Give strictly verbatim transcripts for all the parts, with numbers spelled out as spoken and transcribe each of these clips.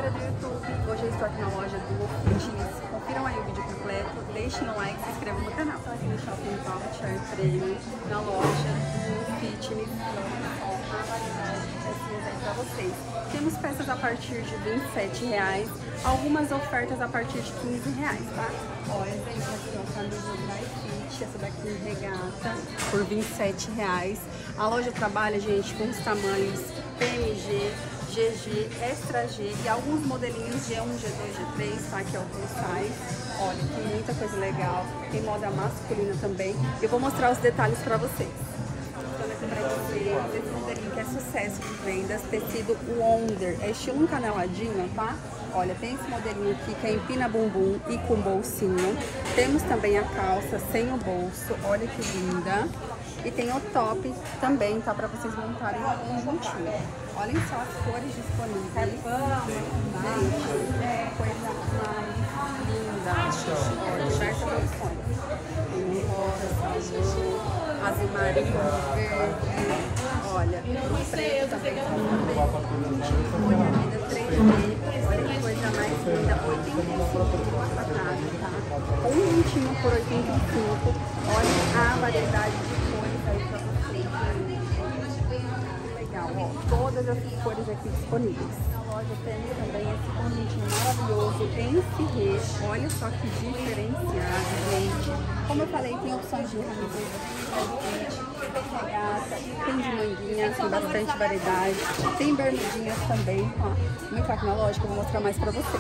galera do YouTube, hoje eu estou aqui na loja do Fitness. Confiram aí o vídeo completo, deixem um like e se inscrevam no canal. Estou aqui no Shopping Voucher Premium, na loja do Fitness. A variedade de pecinhas aí pra vocês. Temos peças a partir de vinte e sete reais, algumas ofertas a partir de quinze reais, tá? Olha, exemplo aqui, ó, camisa Dry Fit, essa daqui em regata, por vinte e sete reais. A loja trabalha, gente, com os tamanhos P M G, G G, Extra G e alguns modelinhos G um, G dois, G três, tá? Que é o plus size. Olha, tem muita coisa legal, tem moda masculina também. Eu vou mostrar os detalhes pra vocês. Mostrando aqui pra vocês esse modelinho que é sucesso de vendas, tecido Wonder, é estilo um caneladinho, tá? Olha, tem esse modelinho aqui que é empina bumbum e com bolsinho. Temos também a calça sem o bolso, olha que linda. E tem o top também, tá? Pra vocês montarem um conjuntinho. Olhem só as cores disponíveis. Gente, é coisa mais linda. Olha, diversas opções. Tem rosa, azul, azul marinho, verde. Olha, o preto também tá olha, linda, três D. Olha que coisa mais linda. oitenta e cinco quadrado, tá? Conjuntinho por oitenta e cinco. Olha a variedade de cores aí pra vocês. Legal, ó. Todas as cores aqui disponíveis. Na loja temos também esse conjuntinho maravilhoso em cirrê. Olha só que diferenciado, gente. Como eu falei, tem opções de camiseta, tem regata, tem de manguinha, tem bastante variedade. Tem bermudinhas também, ó. Muito aqui na loja que eu vou mostrar mais pra vocês.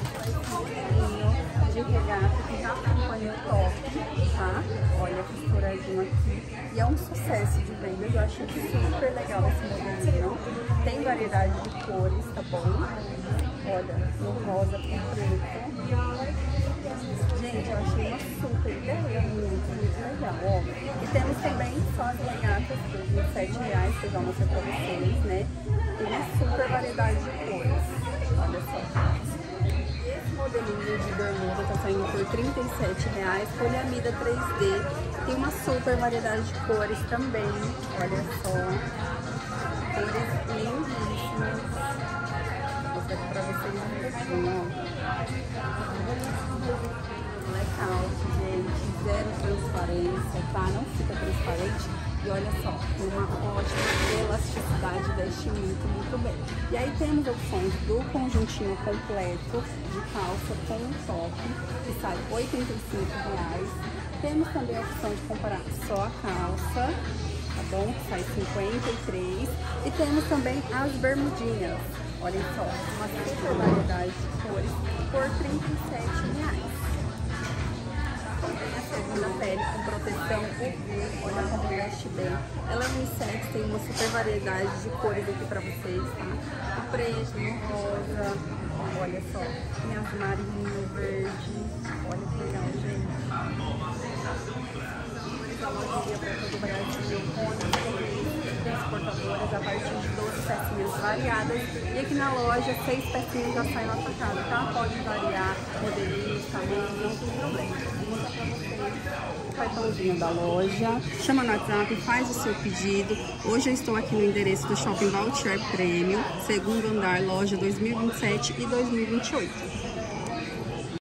De regata que já acompanha o top, tá? Olha, costuradinho aqui. E é um sucesso de vendas, eu achei super legal esse modelinho. Tem variedade de cores, tá bom? Olha, no rosa com preto. Gente, eu achei uma super ideia, muito, muito legal, ó. E temos também só as regatas por vinte e sete reais, que eu já mostrei pra vocês, né? Tem uma super variedade de cores. Olha só. Esse modelinho de bermuda tá saindo por trinta e sete reais, poliamida três D, tem uma super variedade de cores também, olha só, cores lindíssimas, vou mostrar aqui pra vocês um pouquinho, ó. Blackout, gente, zero transparência, tá? Não fica transparente. E olha só, tem uma ótima elasticidade, veste muito, muito bem. E aí temos opções do conjuntinho completo de calça com um top, que sai oitenta e cinco reais. Temos também a opção de comprar só a calça, tá bom? Que sai cinquenta e três reais. E temos também as bermudinhas, olha só, uma super variedade de cores por trinta e sete reais. A segunda pele com proteção U V, olha como veste bem. Ela é unissex, tem uma super variedade de cores aqui pra vocês, tá? O preto, o rosa, olha só, tem azul marinho, verde, olha que legal, gente. A loja para todo o Brasil, ônibus, transportadoras a partir de doze pecinhas variadas. E aqui na loja, seis pecinhas já saem na sua casa, tá? Pode variar modelinhos, tamanhos, não tem problema. Vou mostrar pra vocês o cartãozinho da loja. Chama no WhatsApp, faz o seu pedido. Hoje eu estou aqui no endereço do Shopping Voucher Premium, segundo andar, loja dois mil e vinte e sete e dois mil e vinte e oito.